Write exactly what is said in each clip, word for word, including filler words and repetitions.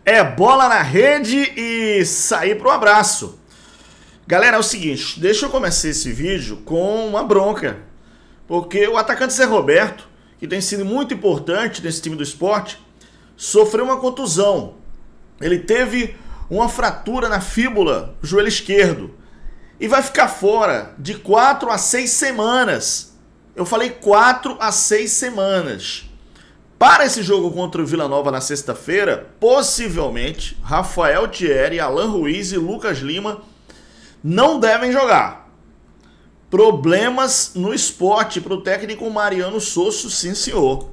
É bola na rede e sair pro abraço. Galera, é o seguinte, deixa eu começar esse vídeo com uma bronca. Porque o atacante Zé Roberto, que tem sido muito importante nesse time do Sport, sofreu uma contusão. Ele teve uma fratura na fíbula do joelho esquerdo e vai ficar fora de quatro a seis semanas. Eu falei quatro a seis semanas. Para esse jogo contra o Vila Nova na sexta-feira, possivelmente Rafael Thierry, Alan Ruiz e Lucas Lima não devem jogar. Problemas no Sport para o técnico Mariano Sosso, sim senhor.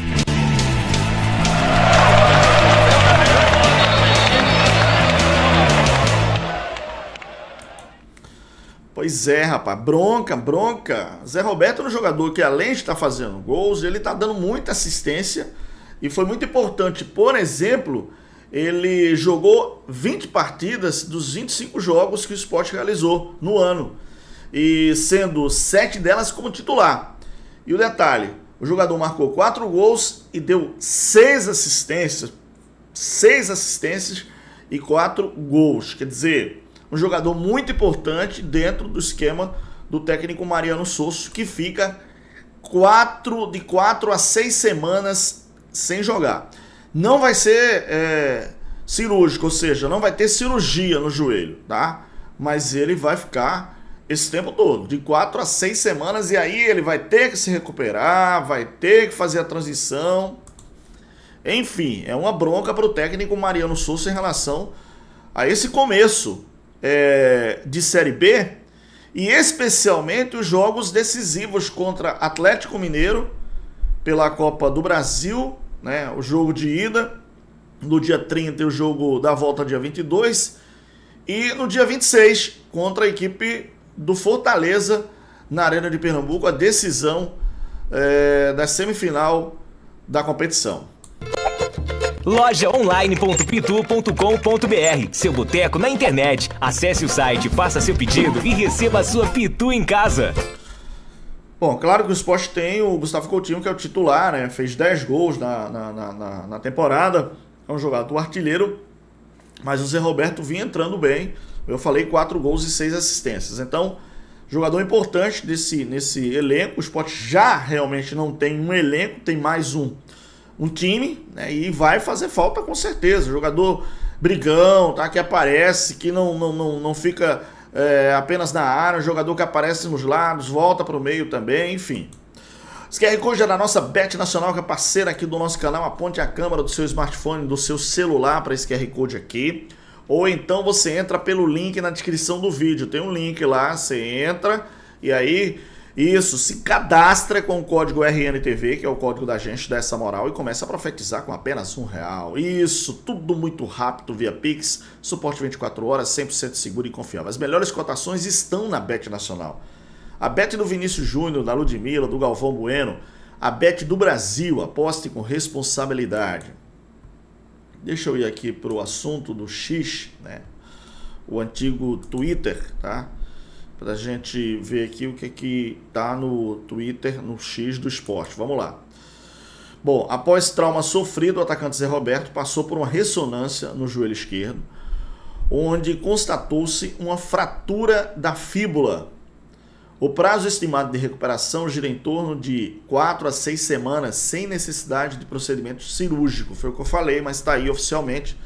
Pois é, rapaz, bronca, bronca. Zé Roberto é um jogador que, além de estar fazendo gols, ele está dando muita assistência e foi muito importante. Por exemplo, ele jogou vinte partidas dos vinte e cinco jogos que o Sport realizou no ano, e sendo sete delas como titular. E o detalhe, o jogador marcou quatro gols e deu seis assistências, seis assistências e quatro gols. Quer dizer, um jogador muito importante dentro do esquema do técnico Mariano Sosso, que fica quatro, de quatro a seis semanas sem jogar. Não vai ser é, cirúrgico, ou seja, não vai ter cirurgia no joelho, tá? Mas ele vai ficar esse tempo todo, de quatro a seis semanas, e aí ele vai ter que se recuperar, vai ter que fazer a transição. Enfim, é uma bronca para o técnico Mariano Sosso em relação a esse começo é, de Série B, e especialmente os jogos decisivos contra Atlético Mineiro pela Copa do Brasil, né, o jogo de ida, no dia trinta e o jogo da volta dia vinte e dois, e no dia vinte e seis contra a equipe do Fortaleza na Arena de Pernambuco, a decisão é, da semifinal da competição. loja online ponto pitu ponto com ponto br, seu boteco na internet. Acesse o site, faça seu pedido e receba a sua Pitu em casa. Bom, claro que o Sport tem o Gustavo Coutinho, que é o titular, né? Fez dez gols na, na, na, na temporada, é um jogador artilheiro, mas o Zé Roberto vinha entrando bem. Eu falei quatro gols e seis assistências. Então, jogador importante desse, nesse elenco. O Sport já realmente não tem um elenco, tem mais um, um time, né? E vai fazer falta com certeza. Jogador brigão, tá? Que aparece, que não, não, não, não fica é, apenas na área. Jogador que aparece nos lados, volta para o meio também, enfim. Esse Q R Code é da nossa Bet Nacional, que é parceira aqui do nosso canal. Aponte a câmera do seu smartphone, do seu celular para esse Q R Code aqui. Ou então você entra pelo link na descrição do vídeo. Tem um link lá, você entra e aí, isso, se cadastra com o código R N T V, que é o código da gente, dá essa moral, e começa a profetizar com apenas um real. Isso, tudo muito rápido via Pix, suporte vinte e quatro horas, cem por cento seguro e confiável. As melhores cotações estão na Bet Nacional. A Bet do Vinícius Júnior, da Ludmilla, do Galvão Bueno, a Bet do Brasil, aposte com responsabilidade. Deixa eu ir aqui para o assunto do X, né? O antigo Twitter, tá? Para a gente ver aqui o que que tá no Twitter, no X do Sport. Vamos lá. Bom, após trauma sofrido, o atacante Zé Roberto passou por uma ressonância no joelho esquerdo, onde constatou-se uma fratura da fíbula. O prazo estimado de recuperação gira em torno de quatro a seis semanas, sem necessidade de procedimento cirúrgico. Foi o que eu falei, mas está aí oficialmente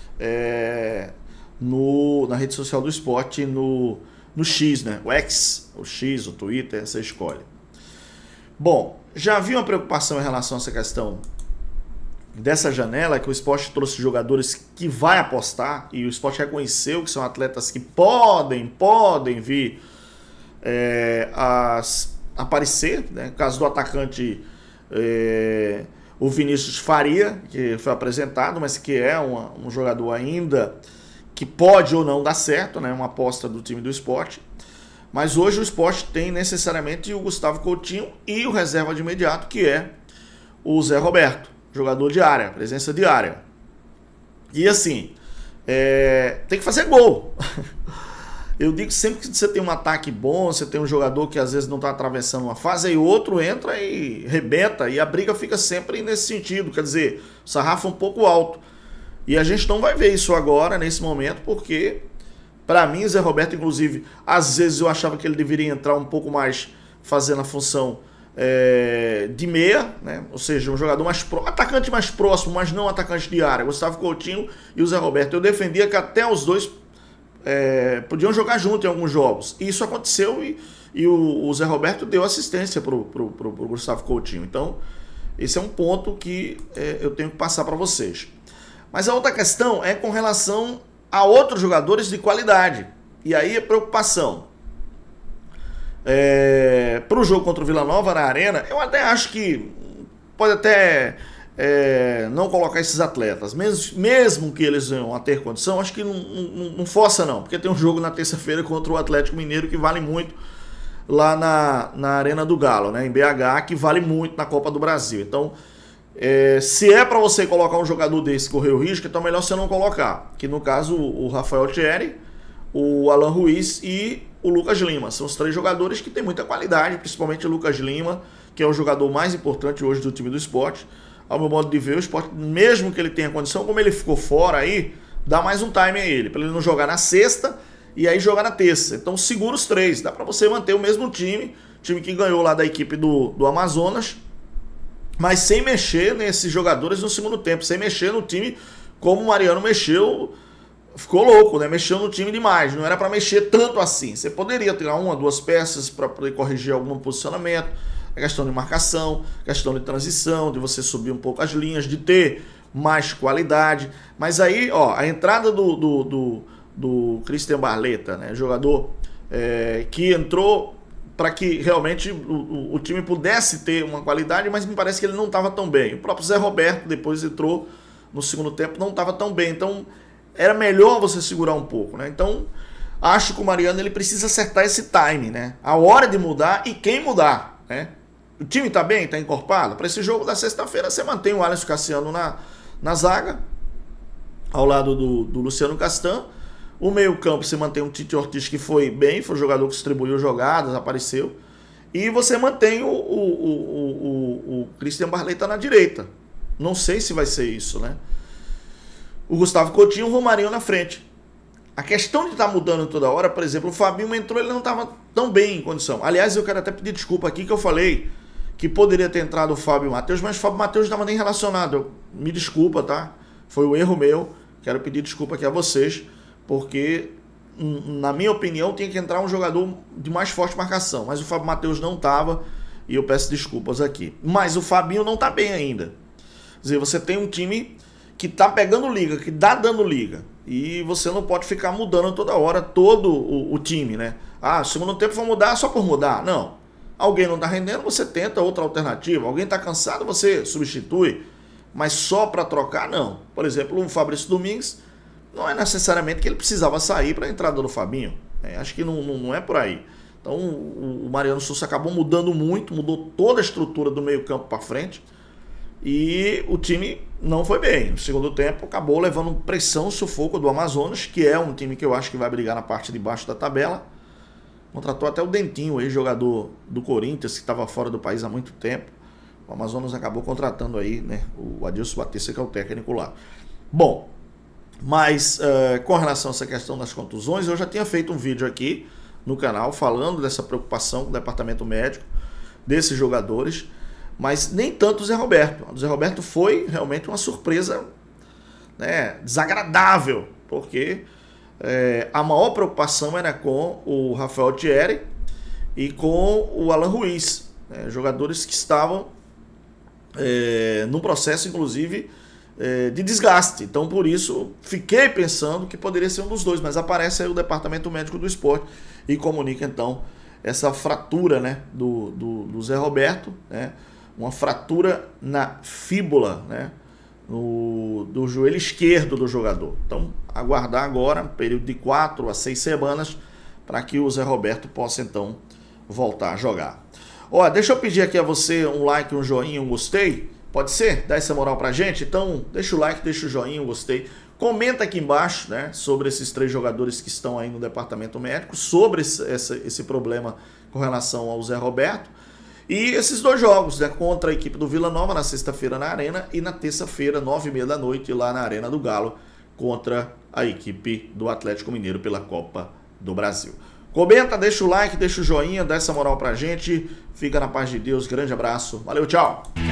é, no, na rede social do Sport, no, no X, né? O X, o X, o Twitter, você escolhe. Bom, já havia uma preocupação em relação a essa questão dessa janela, que o Sport trouxe jogadores que vai apostar, e o Sport reconheceu que são atletas que podem, podem vir É, as, aparecer, né? Caso do atacante é, o Vinícius Faria, que foi apresentado, mas que é uma, um jogador ainda que pode ou não dar certo, né? Uma aposta do time do Sport. Mas hoje o Sport tem necessariamente o Gustavo Coutinho e o reserva de imediato, que é o Zé Roberto, jogador de área, presença de área. E assim, é, tem que fazer gol. Eu digo sempre que você tem um ataque bom, você tem um jogador que às vezes não está atravessando uma fase, aí outro entra e rebenta, e a briga fica sempre nesse sentido, quer dizer, o sarrafo um pouco alto. E a gente não vai ver isso agora, nesse momento, porque, para mim, o Zé Roberto, inclusive, às vezes eu achava que ele deveria entrar um pouco mais fazendo a função é, de meia, né? Ou seja, um jogador mais próximo, atacante mais próximo, mas não atacante de área. Gustavo Coutinho e o Zé Roberto. Eu defendia que até os dois é, podiam jogar junto em alguns jogos. E isso aconteceu e, e o, o Zé Roberto deu assistência para o Gustavo Coutinho. Então, esse é um ponto que é, eu tenho que passar para vocês. Mas a outra questão é com relação a outros jogadores de qualidade. E aí é preocupação. É, para o jogo contra o Vila Nova na Arena, eu até acho que pode até é, não colocar esses atletas, mesmo, mesmo que eles venham a ter condição, acho que não, não, não força não, porque tem um jogo na terça-feira contra o Atlético Mineiro que vale muito lá na, na Arena do Galo, né, em B H, que vale muito na Copa do Brasil. Então, é, se é para você colocar um jogador desse correr o risco, então é melhor você não colocar, que no caso o Rafael Thierry, o Alan Ruiz e o Lucas Lima. São os três jogadores que têm muita qualidade, principalmente o Lucas Lima, que é o jogador mais importante hoje do time do Sport. Ao meu modo de ver, o Sport, mesmo que ele tenha condição, como ele ficou fora aí, dá mais um time a ele, para ele não jogar na sexta e aí jogar na terça. Então segura os três, dá para você manter o mesmo time, time que ganhou lá da equipe do, do Amazonas, mas sem mexer nesses jogadores no segundo tempo, sem mexer no time como o Mariano mexeu. Ficou louco, né? Mexeu no time demais. Não era para mexer tanto assim. Você poderia tirar uma, duas peças para poder corrigir algum posicionamento. A questão de marcação, questão de transição, de você subir um pouco as linhas, de ter mais qualidade. Mas aí, ó, a entrada do, do, do, do Christian Barleta, né? Jogador é, que entrou para que realmente o, o time pudesse ter uma qualidade, mas me parece que ele não estava tão bem. O próprio Zé Roberto depois entrou no segundo tempo, não estava tão bem. Então era melhor você segurar um pouco, né? Então, acho que o Mariano ele precisa acertar esse time, né? A hora de mudar e quem mudar, né? O time tá bem, tá encorpado. Para esse jogo da sexta-feira, você mantém o Alisson Cassiano na, na zaga, ao lado do, do Luciano Castan. O meio-campo você mantém o Tite Ortiz, que foi bem, foi o jogador que distribuiu jogadas, apareceu. E você mantém o, o, o, o, o Christian Barleta na direita. Não sei se vai ser isso, né? O Gustavo Coutinho e o Romarinho na frente. A questão de estar tá mudando toda hora, por exemplo, o Fabinho entrou, ele não estava tão bem em condição. Aliás, eu quero até pedir desculpa aqui que eu falei que poderia ter entrado o Fábio Matheus, mas o Fábio Matheus não estava nem relacionado. Eu, me desculpa, tá? Foi um erro meu. Quero pedir desculpa aqui a vocês, porque, na minha opinião, tinha que entrar um jogador de mais forte marcação. Mas o Fábio Matheus não estava e eu peço desculpas aqui. Mas o Fabinho não está bem ainda. Quer dizer, você tem um time que tá pegando liga, que dá dando liga. E você não pode ficar mudando toda hora todo o, o time, né? Ah, segundo tempo vou mudar só por mudar. Não. Alguém não tá rendendo, você tenta outra alternativa. Alguém tá cansado, você substitui. Mas só para trocar, não. Por exemplo, o Fabrício Domingues, não é necessariamente que ele precisava sair para a entrada do Fabinho. É, acho que não, não, não é por aí. Então o, o Mariano Souza acabou mudando muito, mudou toda a estrutura do meio campo para frente. E o time não foi bem. No segundo tempo, acabou levando pressão, sufoco do Amazonas, que é um time que eu acho que vai brigar na parte de baixo da tabela. Contratou até o Dentinho, ex-jogador do Corinthians, que estava fora do país há muito tempo. O Amazonas acabou contratando aí, né, o Adilson Batista, que é o técnico lá. Bom, mas uh, com relação a essa questão das contusões, eu já tinha feito um vídeo aqui no canal falando dessa preocupação com o departamento médico desses jogadores. Mas nem tanto o Zé Roberto. O Zé Roberto foi realmente uma surpresa, né, desagradável, porque é, a maior preocupação era com o Rafael Thierry e com o Alan Ruiz, né, jogadores que estavam é, num processo, inclusive, é, de desgaste. Então, por isso, fiquei pensando que poderia ser um dos dois, mas aparece aí o departamento médico do esporte e comunica, então, essa fratura, né, do, do, do Zé Roberto, né, uma fratura na fíbula, né, no, do joelho esquerdo do jogador. Então, aguardar agora um período de quatro a seis semanas para que o Zé Roberto possa, então, voltar a jogar. Ó, deixa eu pedir aqui a você um like, um joinha, um gostei. Pode ser? Dá essa moral pra gente? Então, deixa o like, deixa o joinha, um gostei. Comenta aqui embaixo, né, sobre esses três jogadores que estão aí no departamento médico, sobre esse, esse, esse problema com relação ao Zé Roberto. E esses dois jogos, né, contra a equipe do Vila Nova na sexta-feira na Arena e na terça-feira, nove e meia da noite, lá na Arena do Galo, contra a equipe do Atlético Mineiro pela Copa do Brasil. Comenta, deixa o like, deixa o joinha, dá essa moral pra gente. Fica na paz de Deus, grande abraço, valeu, tchau!